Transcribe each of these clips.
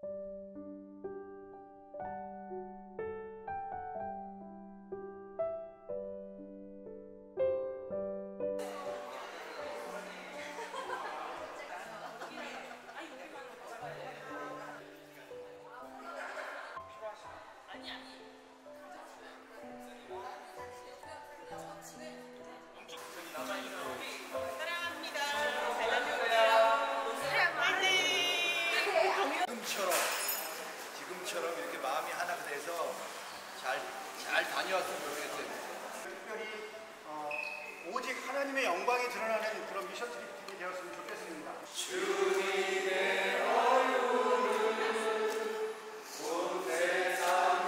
지금처럼 이렇게 마음이 하나가 돼서 잘 다녀왔으면 좋겠어요. 특별히 오직 하나님의 영광이 드러나는 그런 미션 트립이 되었으면 좋겠습니다. 주님의 얼굴을 온 세상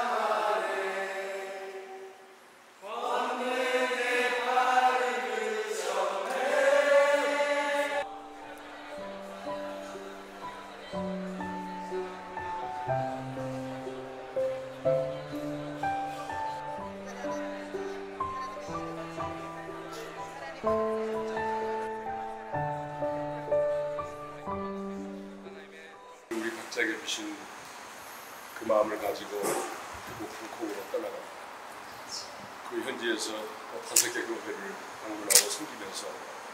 향하네 걷는 내 발을 전해. 우리 각자에게 주신 그 마음을 가지고 배고픈 콩으로 떠나갑니다. 그 현지에서 5개 교회를 방문하고 섬기면서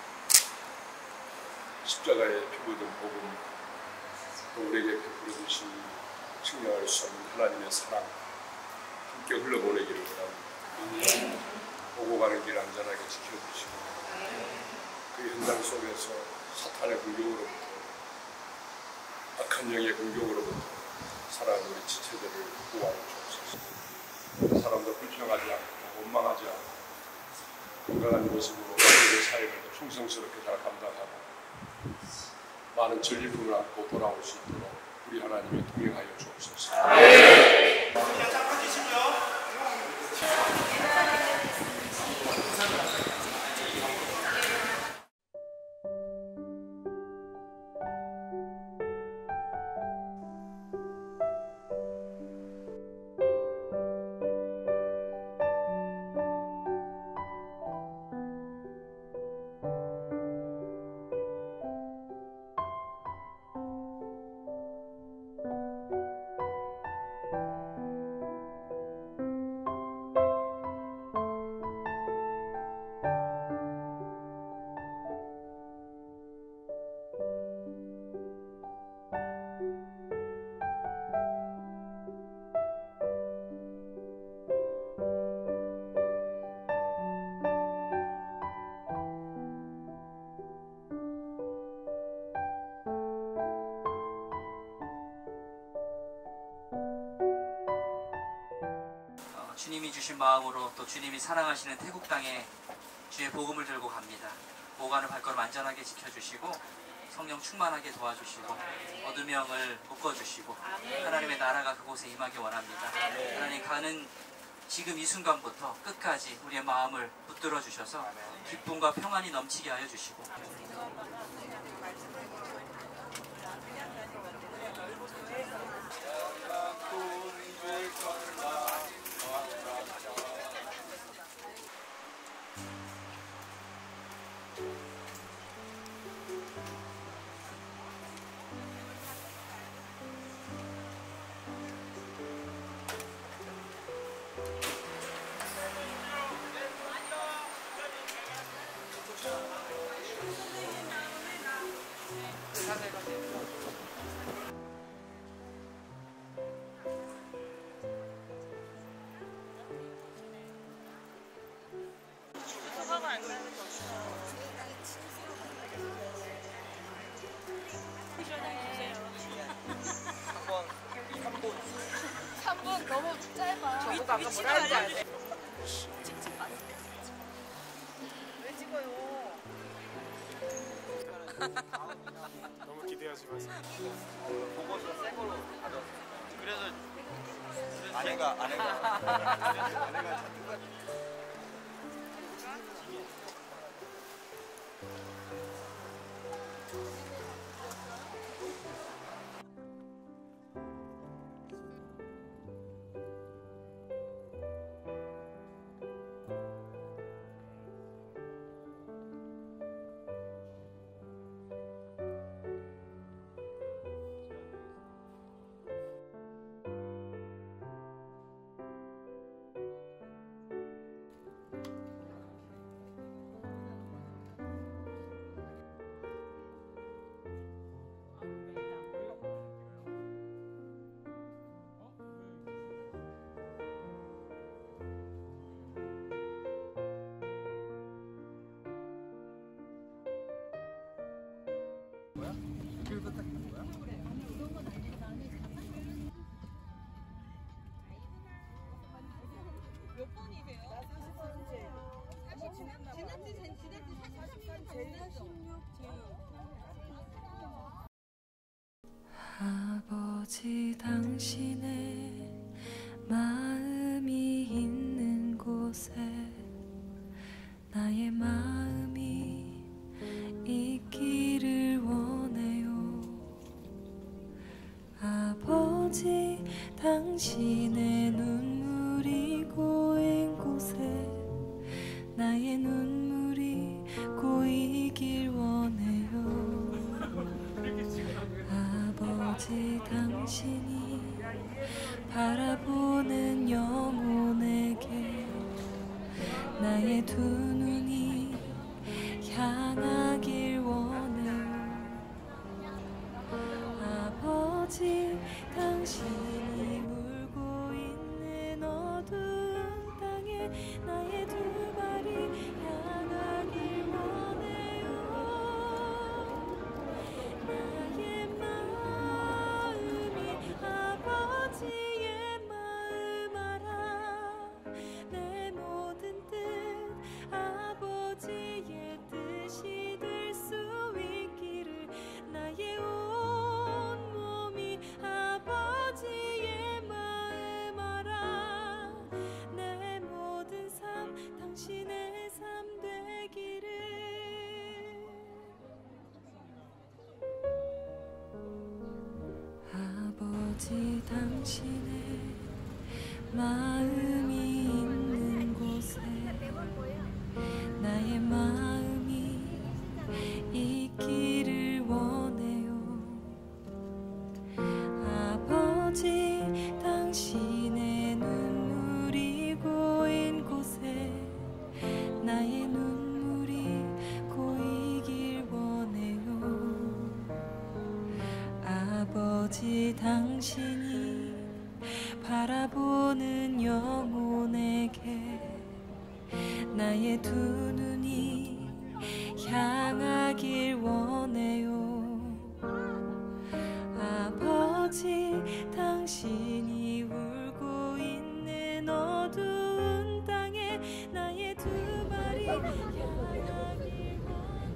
십자가에 피 묻은 복음, 또 우리에게 베풀어 주신 측량할 수 없는 하나님의 사랑 함께 흘러보내기를 원합니다. 오고 가는 길 안전하게 지켜주시고 그 현장 속에서 사탄의 공격으로부터 악한 영의 공격으로부터 살아가는 우리 지체들을 보호하여 주옵소서. 사람도 불평하지 않고 원망하지 않고 건강한 모습으로 우리의 사역을 더 충성스럽게 잘 감당하고 많은 전리품을 안고 돌아올 수 있도록 우리 하나님이 동행하여 주옵소서. 주님이 주신 마음으로 또 주님이 사랑하시는 태국 땅에 주의 복음을 들고 갑니다. 오가는 발걸음 안전하게 지켜주시고 성령 충만하게 도와주시고 어둠의 영을 묶어주시고 하나님의 나라가 그곳에 임하기 원합니다. 하나님 가는 지금 이 순간부터 끝까지 우리의 마음을 붙들어 주셔서 기쁨과 평안이 넘치게 하여 주시고 너무 짧아. 저보고 아까 뭐라 했는지 알지? 왜 찍어요? 너무 기대하지 마세요. 보고서 새 걸로 가져. 그래서 아내가 아버지 당신의 마음이 있는 곳에 나의 마음이 있기를 원해요. 아버지 당신의 눈물이 고인 곳에 나의 눈물이 고이길 원해요. 아버지 당신이 바라보는 영혼에게 나의 두 눈이 향하길 원해요. 아버지 당신이 울고 있는 어두운 땅에 나의 두 발이 향하길 원해요. 나의 마음이 아버지의 마음 알아. 내 모든 뜻 아버지의 뜻이 될 수 있기를 나의 온 몸이 아버지의 마음 알아. 내 모든 삶 당신의 삶 되기를. 아버지 당신의 마음이 있는 곳에 나의 마음이 있기를 원해요. 아버지 당신의 눈물이 고인 곳에 나의 눈물이 고이길 원해요. 아버지 당신이 바라보는 영혼에게 나의 두 눈이 향하길 원해요. 아버지 당신이 울고 있는 어두운 땅에 나의 두 발이 향하길 원해요.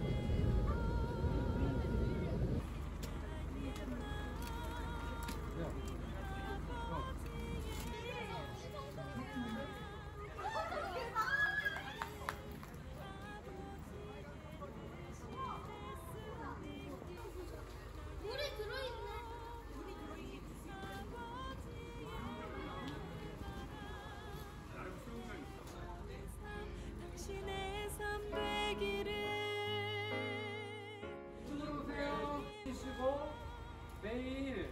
당신의 삶 되기를. 들어오세요. 쉬시고 내일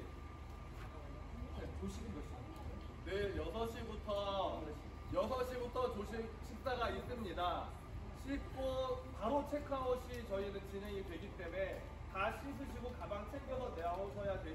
조식은 몇 시간? 내일 6시부터 조식 식사가 있습니다. 씻고 바로 체크아웃이 저희는 진행이 되기 때문에 다 씻으시고 가방 챙겨서 나오셔야